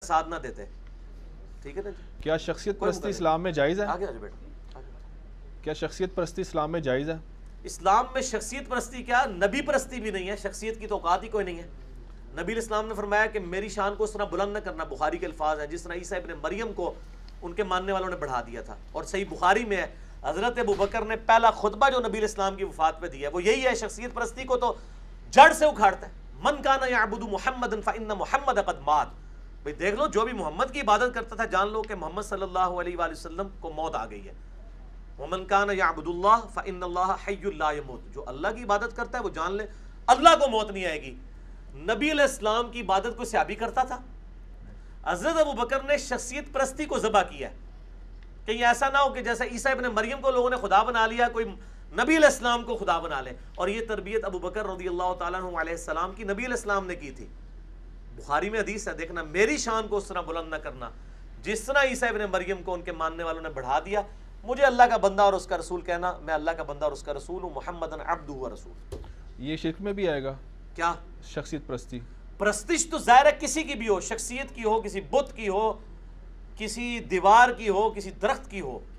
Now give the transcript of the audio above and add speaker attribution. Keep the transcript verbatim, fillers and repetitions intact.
Speaker 1: ساتھ نہ دیتے. ٹھیک ہے نا جی.
Speaker 2: کیا شخصیت پرستی اسلام میں جائز ہے؟
Speaker 1: آگے آ جائے بیٹا.
Speaker 2: کیا شخصیت پرستی اسلام میں جائز ہے؟
Speaker 1: اسلام میں شخصیت پرستی کیا، نبی پرستی بھی نہیں ہے. شخصیت کی تو اوقات ہی کوئی نہیں ہے. نبی علیہ السلام نے فرمایا کہ میری شان کو اس طرح بلند نہ کرنا. بخاری کے الفاظ ہیں جس طرح عیسیٰ ابن مریم کو ان کے ماننے والوں نے بڑھا دیا تھا. اور صحیح بخاری میں ہے حضرت ابو بکر نے پہلا خطبہ جو نبی علیہ السلام کی وفات پہ دیا ہے وہ یہی ہے. شخصیت پرستی کو تو جڑ سے اکھاڑتا ہے. من کان یعبد محمدا فإن محمد قد مات. بھئی دیکھ لو جو بھی محمد کی عبادت کرتا تھا جان لو کہ محمد صلی اللہ علیہ وآلہ وسلم کو موت آ گئی ہے. ومن کان یعبد اللہ فإن اللہ حی لا یموت. جو اللہ کی عبادت کرتا ہے وہ جان لے اللہ کو موت نہیں آئے گی. نبی علیہ السلام کی عبادت کو صحابی کرتا تھا. حضرت ابو بکر نے شخصیت پرستی کو ذبح کیا ہے. کہیں ایسا نہ ہو کہ جیسا عیسیٰ ابن مریم کو لوگوں نے خدا بنا لیا کوئی نبی علیہ السلام کو خدا بنا لے. اور یہ تربیت ابو بکر رضی اللہ تعالیٰ عنہ علیہ السلام کی نبی علیہ السلام نے کی تھی. بخاری میں حدیث ہے دیکھنا میری شان کو اس طرح بلند نہ کرنا جس طرح عیسیٰ ابن مریم کو ان کے ماننے والوں نے بڑھا دیا. مجھے اللہ کا بندہ اور اس کا رسول کہنا، میں اللہ کا بندہ اور اس کا رسول ہوں. محمدن عبدہ و رسول.
Speaker 2: یہ شرک میں بھی آئے گا
Speaker 1: کیا
Speaker 2: شخصیت پرستی؟
Speaker 1: پرستش تو ظاہر ہے کسی کی بھی ہو، شخصیت کی ہو، کسی بت کی ہو، کسی دیوار کی ہو، کسی درخت کی ہو.